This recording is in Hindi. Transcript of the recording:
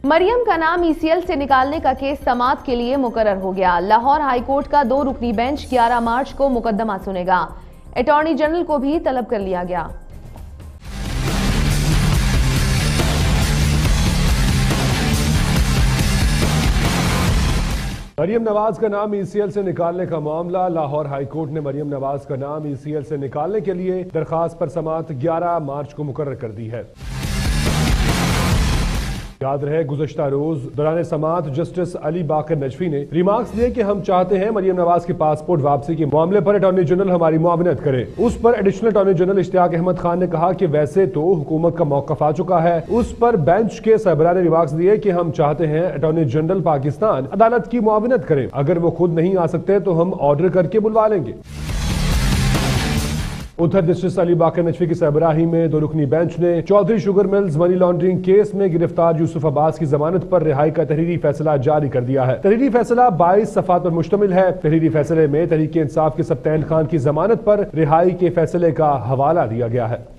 मरियम का नाम ईसीएल से निकालने का केस समाअत के लिए मुकर्रर हो गया। लाहौर हाईकोर्ट का 2 रुकनी बेंच 11 मार्च को मुकदमा सुनेगा। अटॉर्नी जनरल को भी तलब कर लिया गया। मरियम नवाज का नाम ईसीएल से निकालने का मामला। लाहौर हाईकोर्ट ने मरियम नवाज का नाम ईसीएल से निकालने के लिए दरखास्त पर समाअत 11 मार्च को मुकर्रर कर दी है। याद रहे, गुज़श्ता रोज दौरान समाअत जस्टिस अली बाकर नजफी ने रिमार्क्स दिए कि हम चाहते हैं मरियम नवाज की पासपोर्ट वापसी के मामले पर अटॉर्नी जनरल हमारी मुआवनत करे। उस पर additional attorney general Ishtiaq Ahmed Khan ने कहा कि वैसे तो हुकूमत का मौक़िफ़ आ चुका है। उस पर बेंच के सरबराह ने रिमार्क्स दिए कि हम चाहते हैं अटॉर्नी जनरल पाकिस्तान अदालत की मुआवनत करे। अगर वो खुद नहीं आ सकते तो हम ऑर्डर करके बुलवा लेंगे। उधर जस्टिस अली बाकर नजफी की सरबराही में 2 रुकनी बेंच ने Chaudhry sugar mills money laundering case में गिरफ्तार यूसुफ अब्बास की जमानत पर रिहाई का तहरीरी फैसला जारी कर दिया है। तहरीरी फैसला 22 सफ़हात पर मुश्तमिल है। तहरीरी फैसले में तहरीक इंसाफ के सब्तैन खान की जमानत पर रिहाई के फैसले का हवाला दिया गया है।